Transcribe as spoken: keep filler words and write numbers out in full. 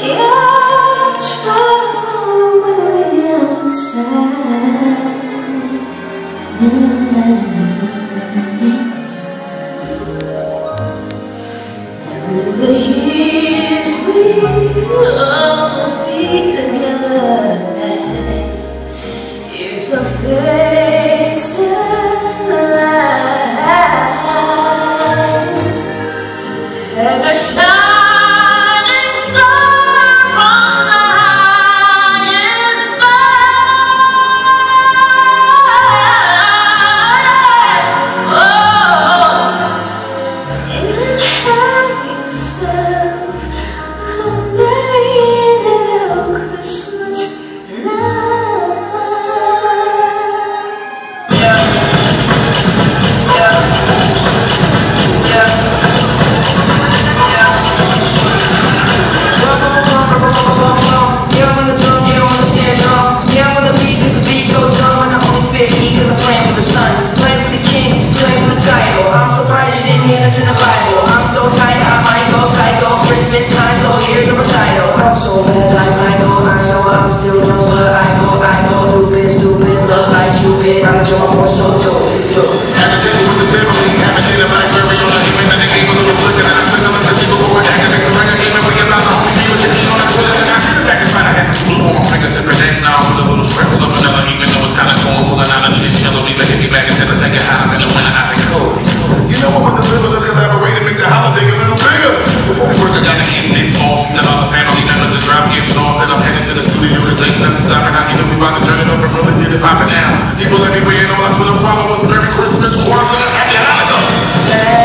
Your trouble will inside. Through the years we'll be together. If the fates align, like a shining star on the highest bough. Oh, and have yourself a merry little Christmas night. Yeah, yeah, yeah. Popping out. People everywhere, you know, I'm for the followers. Merry Christmas, Kwanzaa, and Happy Hanukkah.